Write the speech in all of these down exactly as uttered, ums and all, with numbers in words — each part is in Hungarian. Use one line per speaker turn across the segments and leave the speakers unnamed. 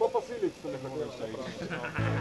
Papa Felixnek a kérdései.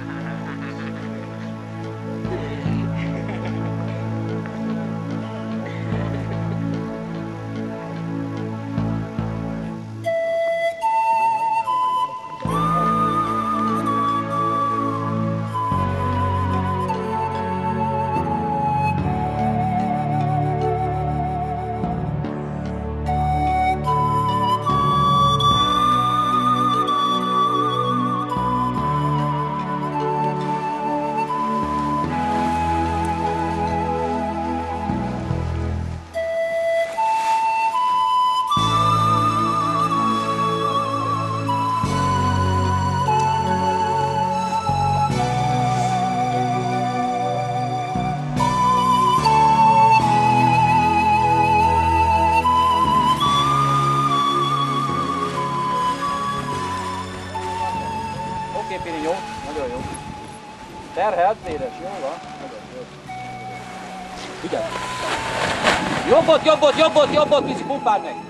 Oké, Piri, jó? Nagyon jó. Terhelt, véres, jó van? Nagyon jó. Vigyázz! Jobbot, jobbot, jobbot, jobbot, Pici, pumpáld meg!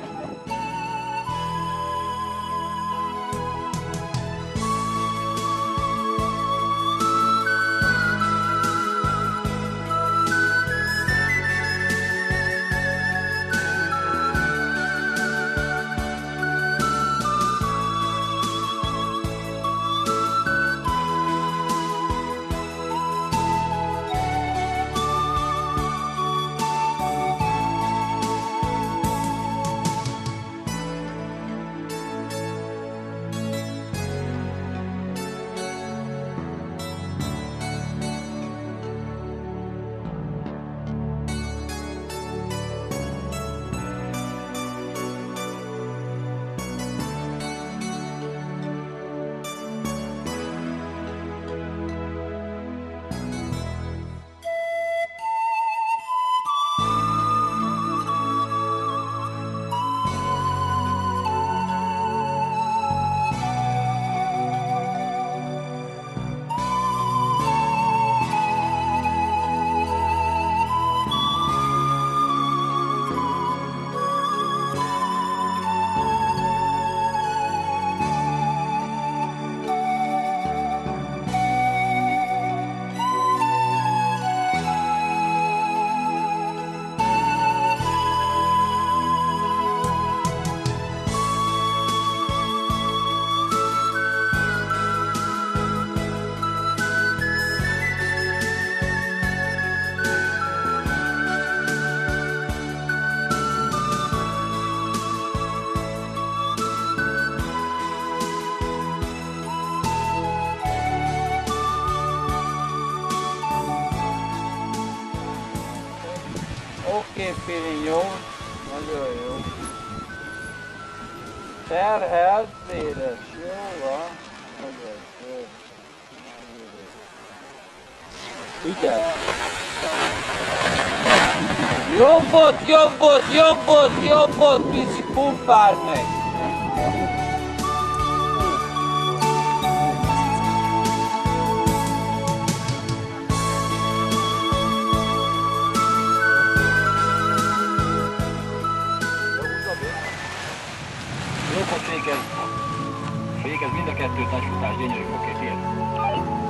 Oké, Piri, jó? Nagyon jó. Terhelt, véres, jó van? Nagyon jó. Vigyázz! Jobbot, jobbot, jobbot, jobbot, Pici, pumpáld meg!
Jobbot fékez, fékez mind a kettőt, nagy futás, gyönyörű, oké, tiéd.